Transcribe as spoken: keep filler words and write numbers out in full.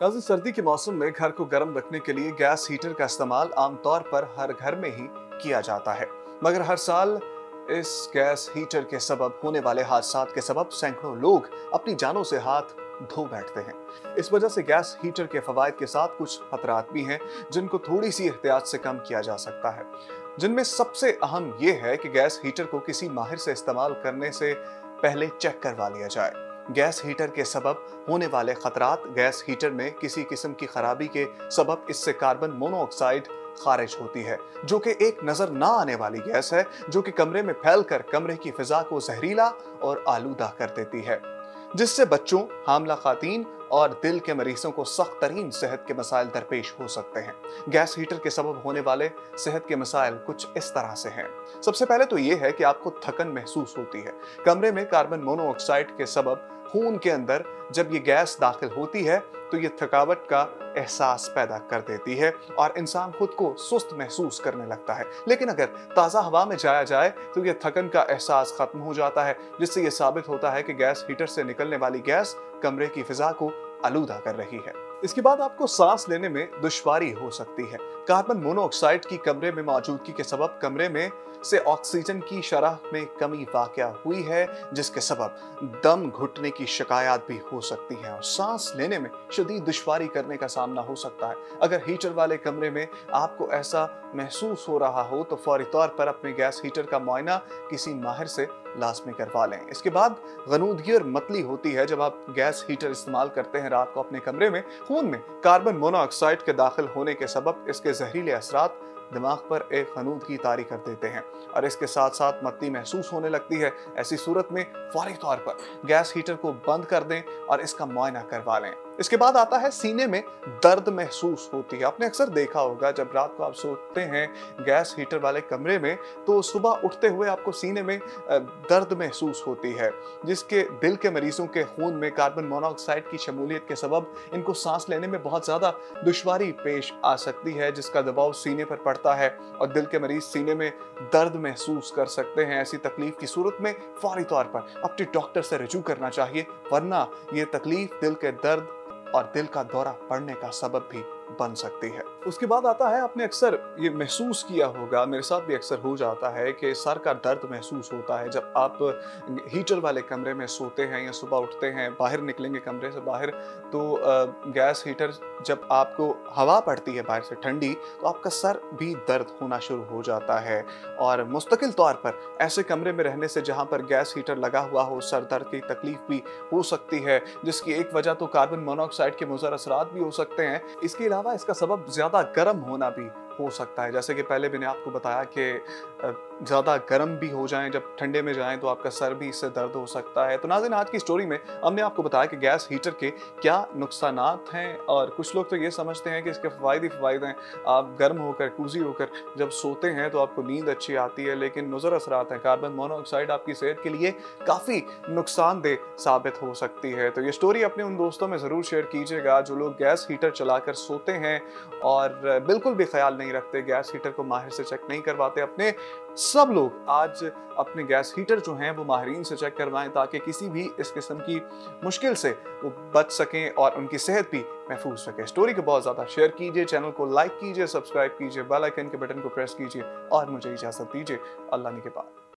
नाज़रीन, सर्दी के मौसम में घर को गर्म रखने के लिए गैस हीटर का इस्तेमाल आमतौर पर हर घर में ही किया जाता है, मगर हर साल इस गैस हीटर के सबब होने वाले हादसात के सबब सैकड़ों लोग अपनी जानों से हाथ धो बैठते हैं। इस वजह से गैस हीटर के फवायद के साथ कुछ खतरात भी हैं, जिनको थोड़ी सी एहतियात से कम किया जा सकता है। जिनमें सबसे अहम यह है कि गैस हीटर को किसी माहिर से इस्तेमाल करने से पहले चेक करवा लिया जाए। गैस हीटर के सबब होने वाले खतरात: गैस हीटर में किसी किस्म की खराबी के सबब इससे कार्बन मोनोऑक्साइड खारिज होती है, जो कि एक नजर ना आने वाली गैस है, जो कि कमरे में फैलकर कमरे की फिजा को जहरीला और आलूदा कर देती है, जिससे बच्चों, हामला खातीन और दिल के मरीजों को सख्त तरीन सेहत के मसाइल दरपेश हो सकते हैं। गैस हीटर के सबब होने वाले सेहत के मसाइल कुछ इस तरह से हैं। सबसे पहले तो ये है कि आपको थकन महसूस होती है। कमरे में कार्बन मोनोऑक्साइड के सबब खून के अंदर जब ये गैस दाखिल होती है तो ये थकावट का एहसास पैदा कर देती है और इंसान खुद को सुस्त महसूस करने लगता है। लेकिन अगर ताज़ा हवा में जाया जाए तो ये थकन का एहसास खत्म हो जाता है, जिससे ये साबित होता है कि गैस हीटर से निकलने वाली गैस कमरे की फिजा को आलूदा कर रही है। इसके बाद आपको सांस लेने में दुश्वारी हो सकती है। कार्बन मोनोऑक्साइड की कमरे में मौजूदगी के सबब कमरे में से ऑक्सीजन की शरह में कमी वाक़या हुई है, जिसके सबब दम घुटने की शिकायत भी हो सकती है और सांस लेने में शदीद दुश्वारी करने का सामना हो सकता है। अगर हीटर वाले कमरे में आपको ऐसा महसूस हो रहा हो तो फौरी तौर पर अपने गैस हीटर का मुआयना किसी माहिर से लाजमी करवा लें। इसके बाद गनूदगी और मतली होती है जब आप गैस हीटर इस्तेमाल करते हैं रात को अपने कमरे में। खून में कार्बन मोनोऑक्साइड के दाखिल होने के सबब इसके जहरीले असरात दिमाग पर एक गनूदगी तारी कर देते हैं और इसके साथ साथ मतली महसूस होने लगती है। ऐसी सूरत में फौरी तौर पर गैस हीटर को बंद कर दें और इसका मुआयना करवा लें। इसके बाद आता है सीने में दर्द महसूस होती है। आपने अक्सर देखा होगा जब रात को आप सोते हैं गैस हीटर वाले कमरे में तो सुबह उठते हुए आपको सीने में दर्द महसूस होती है, जिसके दिल के मरीजों के खून में कार्बन मोनोऑक्साइड की शमूलियत के सबब इनको सांस लेने में बहुत ज़्यादा दुश्वारी पेश आ सकती है, जिसका दबाव सीने पर पड़ता है और दिल के मरीज सीने में दर्द महसूस कर सकते हैं। ऐसी तकलीफ की सूरत में फौरी तौर पर अपने डॉक्टर से रजू करना चाहिए, वरना ये तकलीफ दिल के दर्द और दिल का दौरा पड़ने का सबब भी बन सकती है। उसके बाद आता है, आपने अक्सर ये महसूस किया होगा, मेरे साथ भी अक्सर हो जाता है कि सर का दर्द महसूस होता है जब आप हीटर वाले कमरे में सोते हैं या सुबह उठते हैं, बाहर निकलेंगे कमरे से बाहर तो गैस हीटर जब आपको हवा पड़ती है बाहर से ठंडी तो आपका सर भी दर्द होना शुरू हो जाता है और मुस्तकिल तौर पर ऐसे कमरे में रहने से जहाँ पर गैस हीटर लगा हुआ हो सर दर्द की तकलीफ भी हो सकती है, जिसकी एक वजह तो कार्बन मोनोऑक्साइड के मुज़र असरात भी हो सकते हैं। इसके अलावा इसका सबब ज़्यादा गर्म होना भी हो सकता है। जैसे कि पहले मैंने आपको बताया कि ज़्यादा गर्म भी हो जाएं, जब ठंडे में जाएं तो आपका सर भी इससे दर्द हो सकता है। तो नाज़रीन, आज की स्टोरी में हमने आपको बताया कि गैस हीटर के क्या नुकसानात हैं और कुछ लोग तो ये समझते हैं कि इसके फ़वाइद ही फ़वाइद हैं। आप गर्म होकर कूजी होकर जब सोते हैं तो आपको नींद अच्छी आती है, लेकिन मुज़र असरात हैं। कार्बन मोनोऑक्साइड आपकी सेहत के लिए काफ़ी नुकसानदेह साबित हो सकती है। तो ये स्टोरी अपने उन दोस्तों में ज़रूर शेयर कीजिएगा जो लोग गैस हीटर चलाकर सोते हैं और बिल्कुल भी ख्याल नहीं रखते, गैस हीटर को माहिर से चेक नहीं करवाते। अपने सब लोग आज अपने गैस हीटर जो हैं वो माहिरीन से चेक करवाएं ताकि किसी भी इस किस्म की मुश्किल से वो बच सकें और उनकी सेहत भी महफूज रखें। स्टोरी को बहुत ज़्यादा शेयर कीजिए, चैनल को लाइक कीजिए, सब्सक्राइब कीजिए, बेल आइकन के बटन को प्रेस कीजिए और मुझे इजाज़त दीजिए। अल्लाह ने के बाद।